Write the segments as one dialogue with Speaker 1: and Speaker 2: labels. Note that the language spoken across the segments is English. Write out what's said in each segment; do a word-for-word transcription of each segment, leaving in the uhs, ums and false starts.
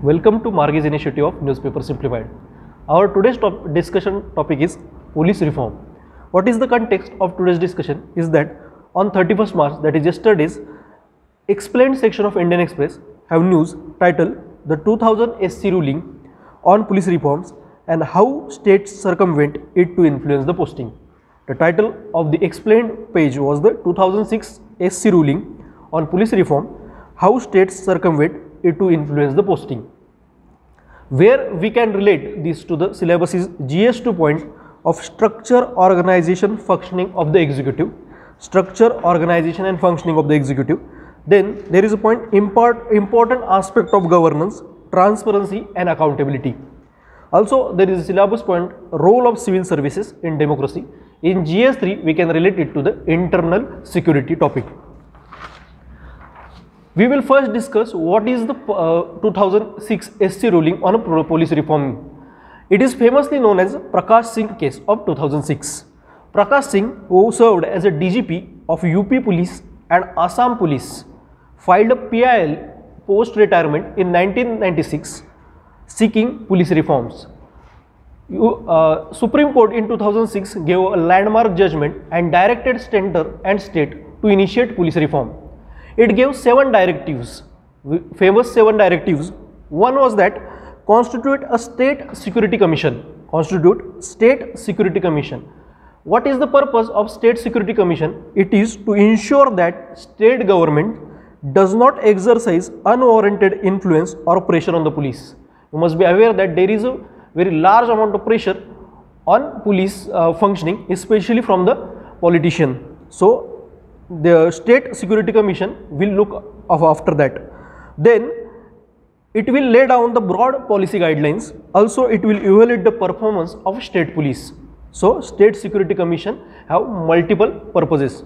Speaker 1: Welcome to Margis Initiative of Newspaper Simplified. Our today's top discussion topic is police reform. What is the context of today's discussion is that on thirty-first March, that is yesterday's explained section of Indian Express have news titled The two thousand S C ruling on police reforms and how states circumvent it to influence the posting. The title of the explained page was the two thousand six S C ruling on police reform, how states circumvent it to influence the posting. Where we can relate this to the syllabus is G S two point of structure, organization, functioning of the executive, structure, organization and functioning of the executive. Then there is a point import, important aspect of governance, transparency and accountability. Also there is a syllabus point role of civil services in democracy. In G S three we can relate it to the internal security topic. We will first discuss what is the uh, two thousand six S C ruling on a police reform. It is famously known as Prakash Singh case of two thousand six. Prakash Singh, who served as a D G P of U P Police and Assam Police, filed a P I L post-retirement in nineteen ninety-six seeking police reforms. Uh, Supreme Court in two thousand six gave a landmark judgment and directed center and state to initiate police reform. It gave seven directives, famous seven directives. One was that constitute a state security commission, constitute state security commission. What is the purpose of state security commission? It is to ensure that state government does not exercise unwarranted influence or pressure on the police. You must be aware that there is a very large amount of pressure on police uh, functioning, especially from the politician. So the state security commission will look after that. Then it will lay down the broad policy guidelines. Also it will evaluate the performance of state police. So state security commission have multiple purposes.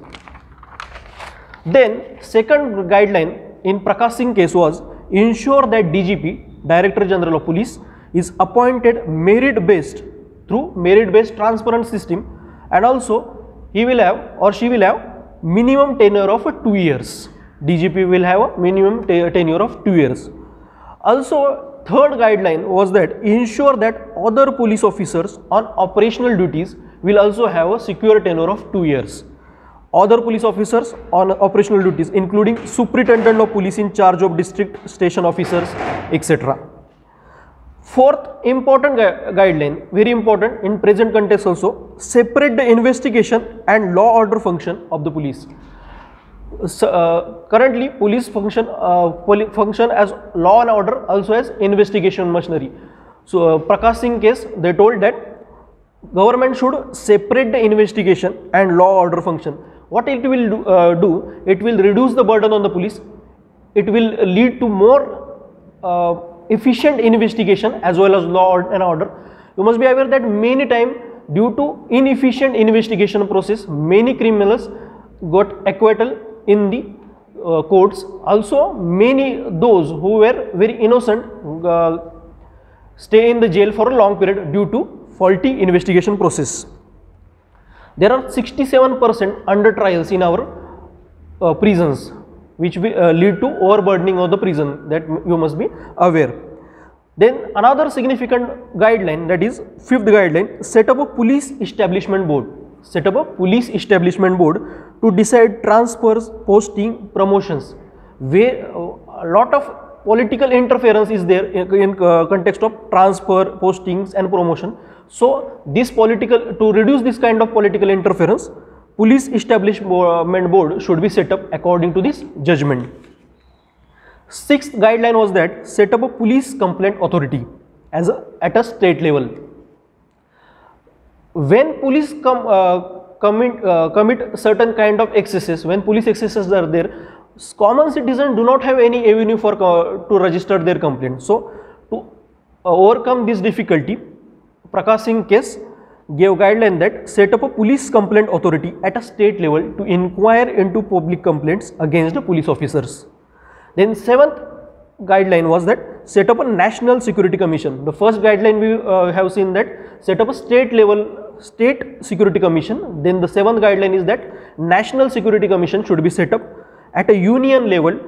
Speaker 1: Then second guideline in Prakash Singh case was ensure that D G P, Director General of Police, is appointed merit based through merit based transparent system, and also he will have or she will have minimum tenure of two years. D G P will have a minimum tenure of two years. Also third guideline was that ensure that other police officers on operational duties will also have a secure tenure of two years. Other police officers on operational duties including superintendent of police in charge of district station officers, et cetera. Fourth important gu guideline, very important in present context also, separate the investigation and law order function of the police. So, uh, currently police function uh, poli function as law and order, also as investigation machinery. So uh, Prakash Singh case, they told that government should separate the investigation and law order function. What it will do, uh, do it will reduce the burden on the police. It will lead to more uh, efficient investigation as well as law and order. You must be aware that many times due to inefficient investigation process, many criminals got acquittal in the uh, courts. Also many those who were very innocent uh, stay in the jail for a long period due to faulty investigation process. There are sixty-seven percent under trials in our uh, prisons, which will uh, lead to overburdening of the prison, that you must be aware. Then another significant guideline, that is fifth guideline, set up a police establishment board. Set up a police establishment board to decide transfers, posting, promotions, where uh, a lot of political interference is there in, in uh, context of transfer, postings and promotion. So this political, to reduce this kind of political interference, police establishment board should be set up according to this judgment. Sixth guideline was that set up a police complaint authority as a, at a state level. When police come uh, commit uh, commit certain kind of excesses, when police excesses are there, common citizens do not have any avenue for uh, to register their complaint. So to uh, overcome this difficulty, Prakash Singh case gave guideline that set up a police complaint authority at a state level to inquire into public complaints against the police officers. Then seventh guideline was that set up a national security commission. The first guideline we uh, have seen that set up a state level state security commission. Then the seventh guideline is that national security commission should be set up at a union level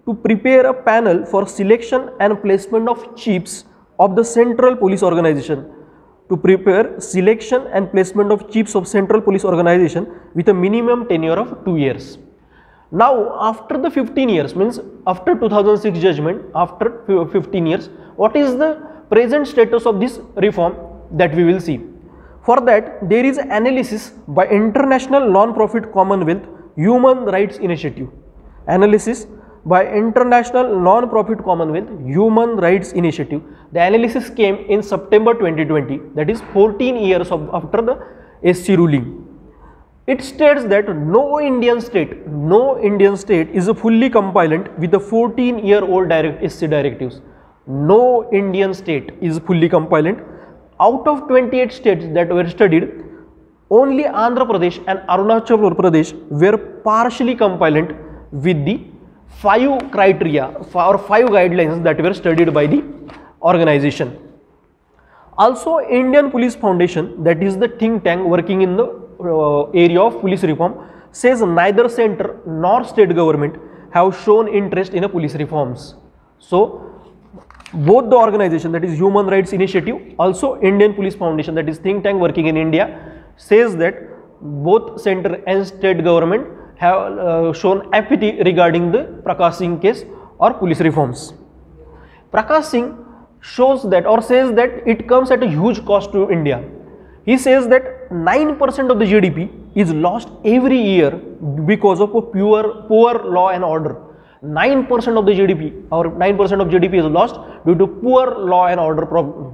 Speaker 1: to prepare a panel for selection and placement of chiefs of the Central Police Organization, to prepare selection and placement of chiefs of Central Police Organization with a minimum tenure of two years. Now, after the fifteen years, means after two thousand six judgment, after fifteen years, what is the present status of this reform, that we will see. For that, there is analysis by International Non-Profit Commonwealth Human Rights Initiative. Analysis by International Non-Profit Commonwealth Human Rights Initiative. The analysis came in September twenty twenty, that is fourteen years of, after the S C ruling. It states that no Indian state, no Indian state is fully compliant with the fourteen year old direct S C directives. No Indian state is fully compliant. Out of twenty-eight states that were studied, only Andhra Pradesh and Arunachal Pradesh were partially compliant with the five criteria or five guidelines that were studied by the organization. Also, Indian Police Foundation, that is the think tank working in the uh, area of police reform, says neither center nor state government have shown interest in a police reforms. So, both the organization, that is Human Rights Initiative, also Indian Police Foundation, that is think tank working in India, says that both center and state government have uh, shown apathy regarding the Prakash Singh case or police reforms. Prakash Singh shows that or says that it comes at a huge cost to India. He says that nine percent of the G D P is lost every year because of a pure, poor law and order. nine percent of the G D P or nine percent of G D P is lost due to poor law and order problem.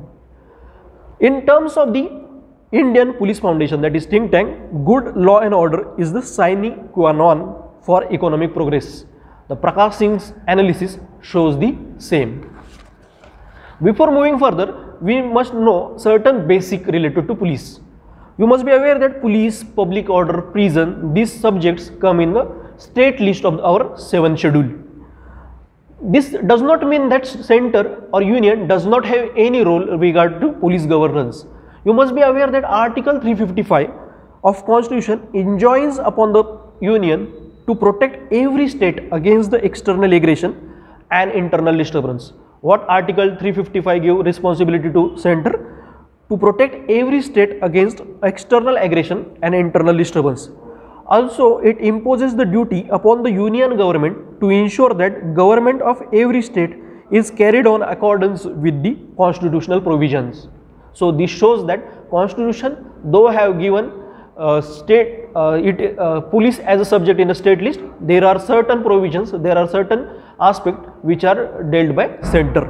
Speaker 1: In terms of the Indian Police Foundation, that is think tank, good law and order is the sine qua non for economic progress. The Prakash Singh's analysis shows the same. Before moving further, we must know certain basic related to police. You must be aware that police, public order, prison, these subjects come in the state list of our seventh schedule. This does not mean that center or union does not have any role regard to police governance. You must be aware that Article three fifty-five of Constitution enjoins upon the union to protect every state against the external aggression and internal disturbance. What Article three fifty-five give responsibility to center? To protect every state against external aggression and internal disturbance. Also, it imposes the duty upon the union government to ensure that government of every state is carried on accordance with the constitutional provisions. So, this shows that Constitution, though have given uh, state uh, it uh, police as a subject in the state list, there are certain provisions, there are certain aspects which are dealt by center.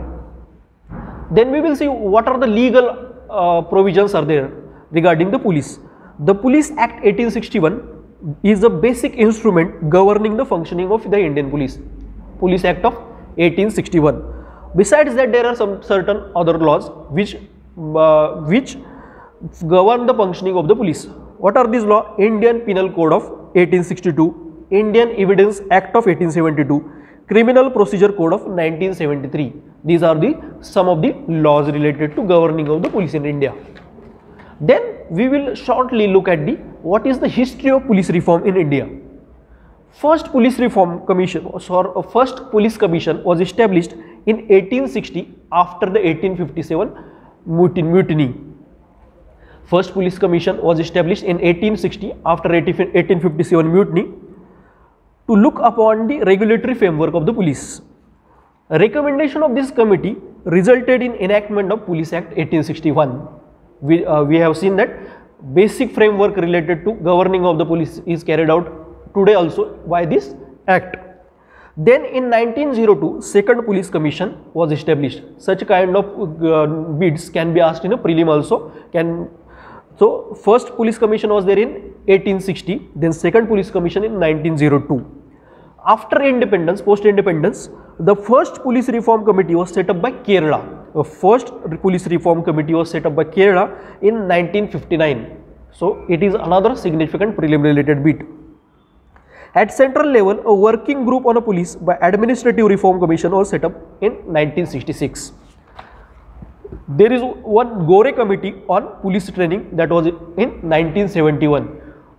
Speaker 1: Then we will see what are the legal uh, provisions are there regarding the police. The Police Act eighteen sixty-one is a basic instrument governing the functioning of the Indian police. Police Act of eighteen sixty-one. Besides that, there are some certain other laws which uh, which govern the functioning of the police. What are these laws? Indian Penal Code of eighteen sixty-two, Indian Evidence Act of eighteen seventy-two, Criminal Procedure Code of nineteen seventy-three. These are the some of the laws related to governing of the police in India. Then we will shortly look at the what is the history of police reform in India. First Police Reform Commission or first Police Commission was established in eighteen sixty after the eighteen fifty-seven mutiny. First Police Commission was established in eighteen sixty after eighteen fifty-seven mutiny to look upon the regulatory framework of the police. A recommendation of this committee resulted in enactment of Police Act eighteen sixty-one. We, uh, we have seen that basic framework related to governing of the police is carried out today also by this act. Then in nineteen oh two, Second Police Commission was established. Such kind of uh, bids can be asked in a prelim also. Can So first Police Commission was there in eighteen sixty, then Second Police Commission in nineteen oh two. After independence, post-independence, the first Police Reform Committee was set up by Kerala. The first Police Reform Committee was set up by Kerala in nineteen fifty-nine. So it is another significant prelim related bit. At central level, a working group on a police by Administrative Reform Commission was set up in nineteen sixty-six. There is one Gore Committee on police training that was in nineteen seventy-one.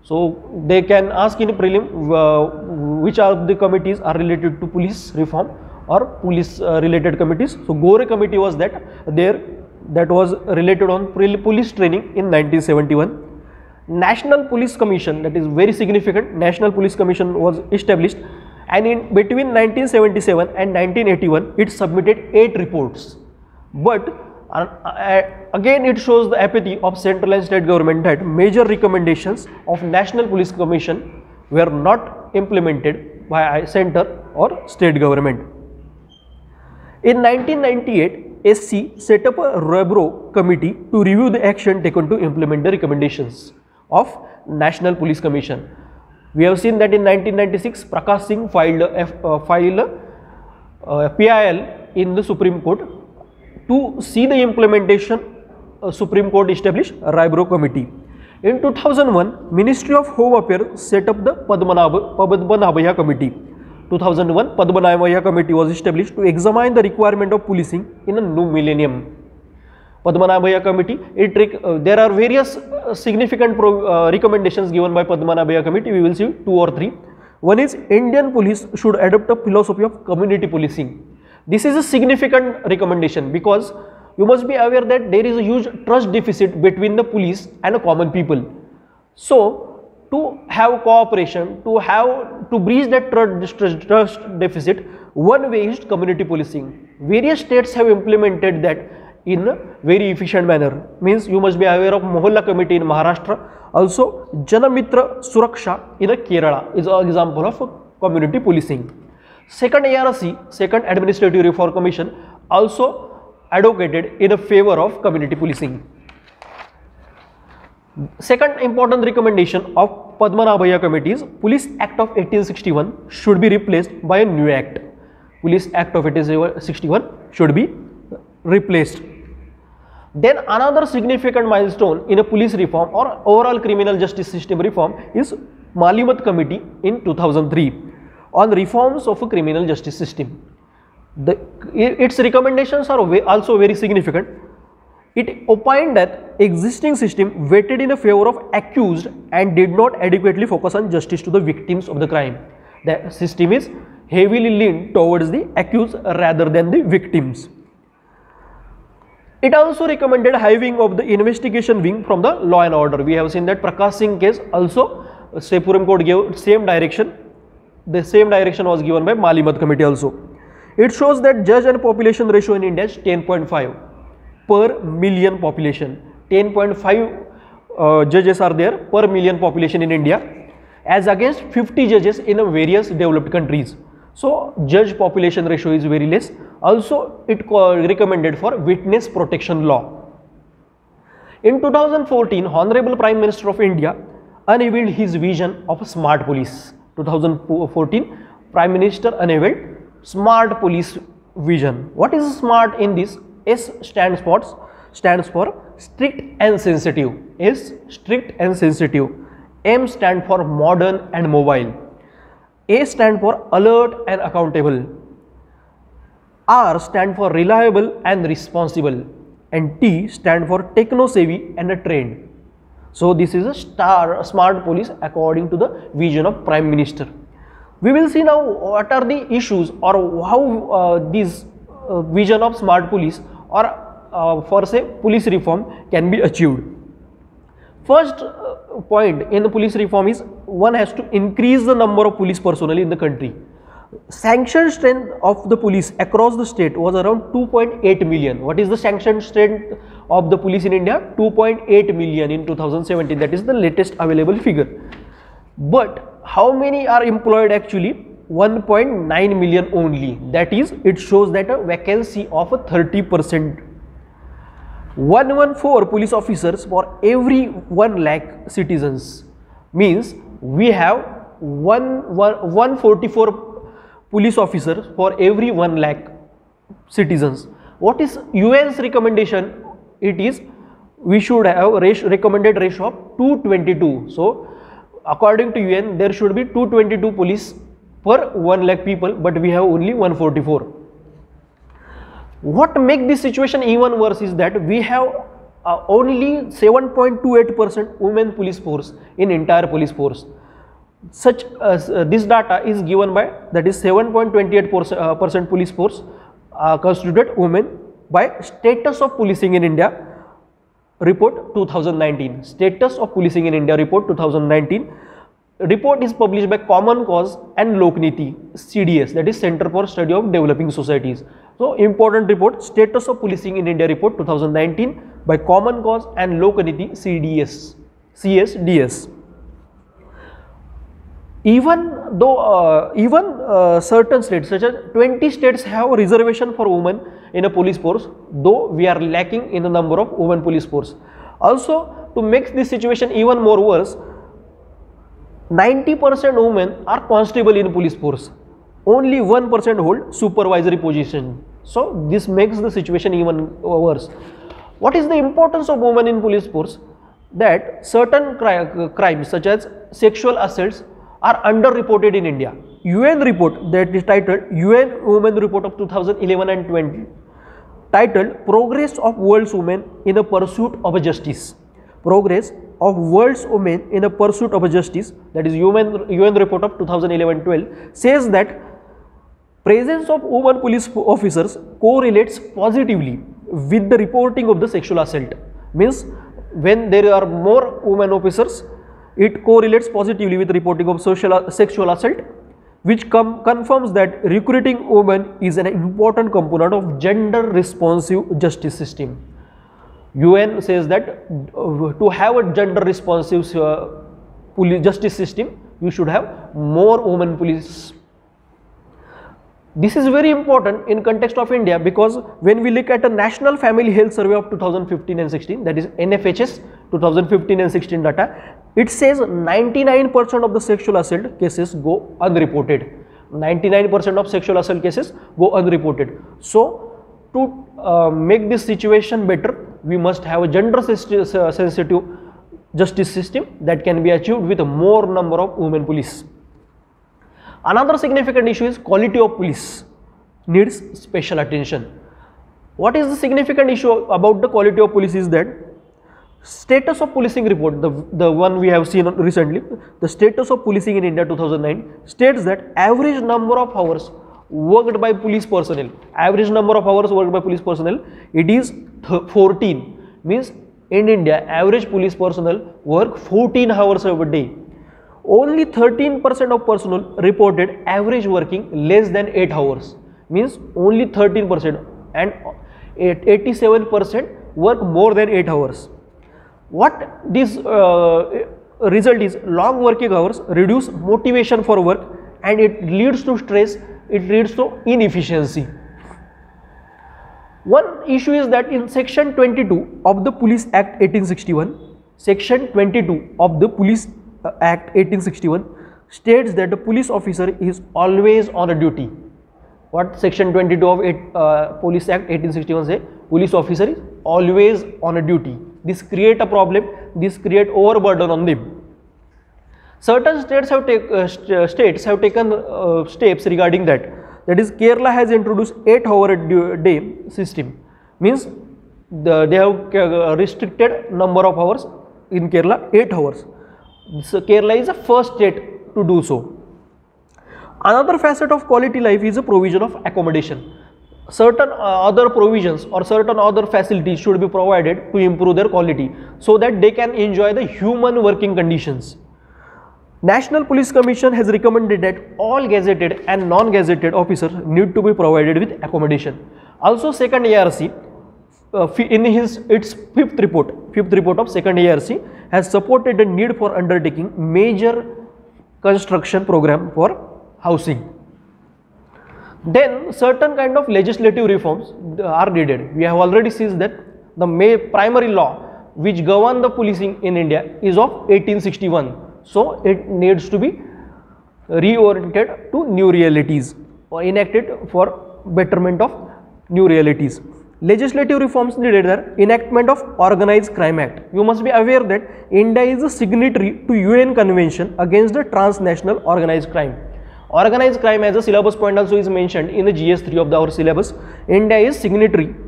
Speaker 1: So they can ask in a prelim uh, which of the committees are related to police reform or police uh, related committees. So Gore committee was that there, that was related on police training in nineteen seventy-one. National Police Commission, that is very significant, National Police Commission was established, and in between nineteen seventy-seven and nineteen eighty-one it submitted eight reports. But uh, uh, again it shows the apathy of central and state government that major recommendations of National Police Commission were not implemented by center or state government. In nineteen ninety-eight, S C set up a Rabro committee to review the action taken to implement the recommendations of National Police Commission. We have seen that in nineteen ninety-six, Prakash Singh filed a, uh, filed a uh, P I L in the Supreme Court to see the implementation. uh, Supreme Court established a Rabro committee. In two thousand one, Ministry of Home Affairs set up the Padmanabh, Padmanabhaya committee. two thousand one, Padmanabhaya committee was established to examine the requirement of policing in a new millennium. Padmanabhaya committee, it uh, there are various uh, significant pro, uh, recommendations given by Padmanabhaya committee. We will see two or three. One is Indian police should adopt a philosophy of community policing. This is a significant recommendation because you must be aware that there is a huge trust deficit between the police and the common people. So to have cooperation, to have to breach that trust, trust, trust deficit, one way is community policing. Various states have implemented that in a very efficient manner. Means you must be aware of Mohalla committee in Maharashtra. Also Janamitra Suraksha in a Kerala is an example of community policing. Second A R C, Second Administrative Reform Commission, also advocated in a favor of community policing. Second important recommendation of Padmanabhaya committee is Police Act of eighteen sixty-one should be replaced by a new act. Police Act of eighteen sixty-one should be replaced. Then another significant milestone in a police reform or overall criminal justice system reform is Malimat committee in two thousand three on reforms of a criminal justice system. The, its recommendations are also very significant. It opined that existing system weighted in a favor of accused and did not adequately focus on justice to the victims of the crime. The system is heavily leaned towards the accused rather than the victims. It also recommended hiving of the investigation wing from the law and order. We have seen that Prakash Singh case also Supreme Court gave same direction. The same direction was given by Malimat committee also. It shows that judge and population ratio in India is ten point five per million population. ten point five uh, judges are there per million population in India as against fifty judges in various developed countries. So judge population ratio is very less. Also it recommended for witness protection law. In two thousand fourteen, Honorable Prime Minister of India unveiled his vision of a smart police. two thousand fourteen, Prime Minister unveiled smart police vision. What is smart in this? S stands for stands for strict and sensitive. S strict and sensitive. M stand for modern and mobile. A stand for alert and accountable. R stand for reliable and responsible. And T stand for techno savvy and a trained. So this is a star smart police according to the vision of Prime Minister. We will see now what are the issues or how uh, this uh, vision of smart police or uh, for say police reform can be achieved. First uh, point in the police reform is one has to increase the number of police personnel in the country. Sanctioned strength of the police across the state was around two point eight million. What is the sanctioned strength of the police in India? two point eight million in two thousand seventeen. That is the latest available figure. But how many are employed actually? one point nine million only. That is, it shows that a vacancy of a thirty percent. one hundred fourteen police officers for every one lakh citizens means we have one hundred forty-four police officers for every one lakh citizens. What is U N's recommendation? It is we should have a ratio, recommended ratio of two twenty-two. So according to U N there should be two twenty-two police per one lakh people, but we have only one hundred forty-four. What makes this situation even worse is that we have uh, only seven point two eight percent women police force in entire police force. Such uh, this data is given by, that is seven point two eight percent uh, percent police force uh, constituted women by Status of Policing in India report two thousand nineteen. Status of Policing in India report two thousand nineteen. Report is published by Common Cause and Lokniti, C D S, that is Center for Study of Developing Societies. So important report, Status of Policing in India report two thousand nineteen by Common Cause and Lokniti, C D S, C S D S. Even though uh, even uh, certain states such as twenty states have a reservation for women in a police force, though we are lacking in the number of women police force. Also, to make this situation even more worse, ninety percent women are constable in police force, only one percent hold supervisory position. So this makes the situation even worse. What is the importance of women in police force? That certain cri crimes such as sexual assaults are underreported in India. U N report that is titled U N Women Report of two thousand eleven and twenty, titled Progress of World's Women in the Pursuit of Justice. Progress of World's Women in the Pursuit of Justice, that is U N, U N report of two thousand eleven twelve, says that presence of women police officers correlates positively with the reporting of the sexual assault. Means when there are more women officers, it correlates positively with reporting of social sexual assault, which confirms that recruiting women is an important component of gender responsive justice system. U N says that uh, to have a gender responsive uh, police justice system, you should have more women police. This is very important in context of India, because when we look at a National Family Health Survey of two thousand fifteen and sixteen, that is N F H S two thousand fifteen and sixteen data, it says ninety-nine percent of the sexual assault cases go unreported. ninety-nine percent of sexual assault cases go unreported. So to uh, make this situation better, we must have a gender sensitive justice system that can be achieved with a more number of women police. Another significant issue is quality of police needs special attention. What is the significant issue about the quality of police is that Status of Policing report, the, the one we have seen recently, the Status of Policing in India two thousand nine states that average number of hours worked by police personnel, average number of hours worked by police personnel, it is fourteen. Means in India, average police personnel work fourteen hours a day. Only thirteen percent of personnel reported average working less than eight hours. Means only thirteen percent, and eighty-seven percent work more than eight hours. What this uh, result is, long working hours reduce motivation for work and it leads to stress, it leads to inefficiency. One issue is that in section twenty-two of the Police Act eighteen sixty-one, section twenty-two of the Police Act eighteen sixty-one states that the police officer is always on a duty. What section twenty-two of it, uh, Police Act eighteen sixty-one say? Police officer is always on a duty. This create a problem, this create overburden on them. Certain states have, take, uh, st states have taken uh, steps regarding that. That is, Kerala has introduced eight hour a day system. Means the, they have uh, restricted number of hours in Kerala, eight hours. So Kerala is the first state to do so. Another facet of quality life is a provision of accommodation. Certain uh, other provisions or certain other facilities should be provided to improve their quality, so that they can enjoy the human working conditions. National Police Commission has recommended that all gazetted and non-gazetted officers need to be provided with accommodation. Also, second A R C uh, in his its fifth report, fifth report of second A R C has supported the need for undertaking major construction program for housing. Then certain kind of legislative reforms are needed. We have already seen that the may primary law which govern the policing in India is of eighteen sixty-one. So it needs to be reoriented to new realities or enacted for betterment of new realities. Legislative reforms needed are enactment of Organized Crime Act. You must be aware that India is a signatory to U N Convention against the transnational organized crime. Organized crime as a syllabus point also is mentioned in the G S three of the our syllabus. India is signatory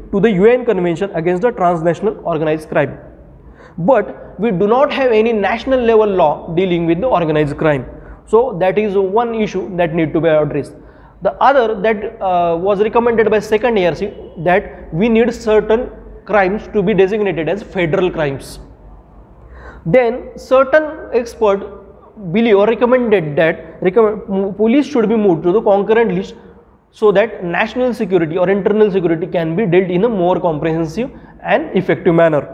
Speaker 1: to the U N Convention against the Transnational Organized Crime. But we do not have any national level law dealing with the organized crime. So that is one issue that need to be addressed. The other that uh, was recommended by second A R C, that we need certain crimes to be designated as federal crimes. Then certain experts believe or recommended that recommend, police should be moved to the concurrent list so that national security or internal security can be dealt in a more comprehensive and effective manner.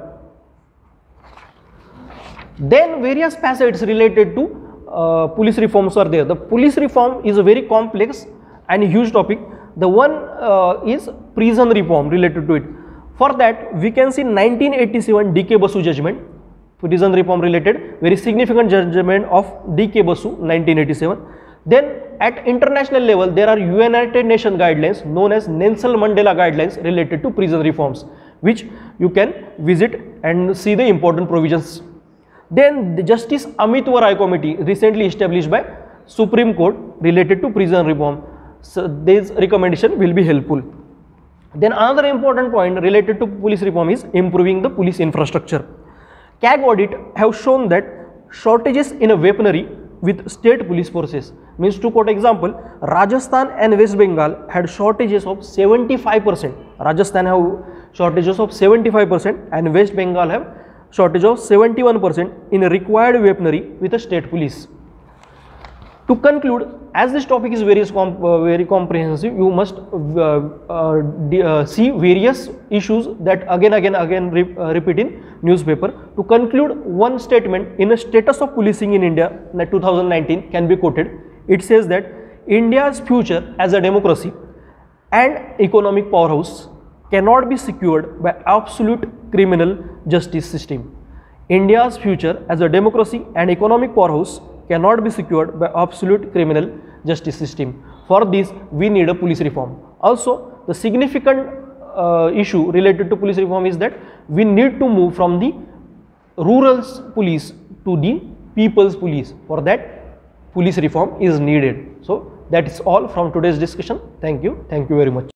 Speaker 1: Then various facets related to uh, police reforms are there. The police reform is a very complex and huge topic. The one uh, is prison reform related to it. For that, we can see nineteen eighty-seven D K Basu judgment, prison reform related, very significant judgment of D K Basu, nineteen eighty-seven. Then at international level, there are United Nations guidelines known as Nelson Mandela guidelines related to prison reforms, which you can visit and see the important provisions. Then the Justice Amit Rai Committee, recently established by Supreme Court, related to prison reform. So this recommendation will be helpful. Then another important point related to police reform is improving the police infrastructure. C A G audit have shown that shortages in a weaponry with state police forces. Means, to quote example, Rajasthan and West Bengal had shortages of seventy-five percent. Rajasthan have shortages of seventy-five percent and West Bengal have shortage of seventy-one percent in required weaponry with a state police. To conclude, as this topic is very, uh, very comprehensive, you must uh, uh, uh, see various issues that again again again re uh, repeat in newspaper. To conclude, one statement in a status of policing in India two thousand nineteen can be quoted. It says that India's future as a democracy and economic powerhouse cannot be secured by absolute criminal justice system. India's future as a democracy and economic powerhouse cannot be secured by absolute criminal justice system. For this, we need a police reform. Also, the significant uh, issue related to police reform is that we need to move from the rural police to the people's police. For that, police reform is needed. So that is all from today's discussion. Thank you. Thank you very much.